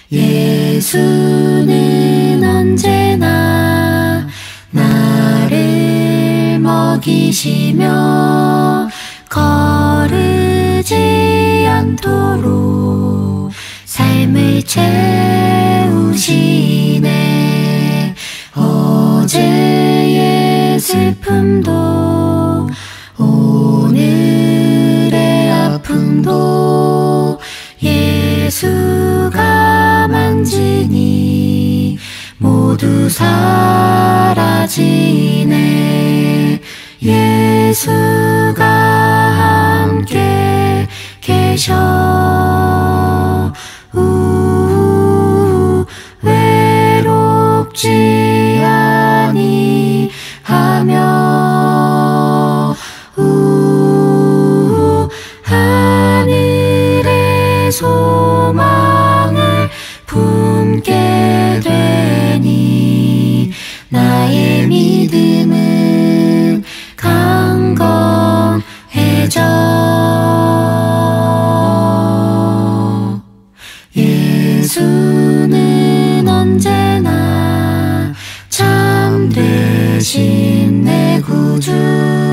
예수는 언제나 나를 먹이시며 거르지 않도록 삶을 채우시네. 어제의 슬픔도 오늘의 아픔도 예수가 만지니 모두 사라지네. 예수가 함께 계셔. 외롭지 아니하며 하늘의 소망을 품게 되니 나의 믿음은 강건해져. 예수는 언제나 참 되신 내 구주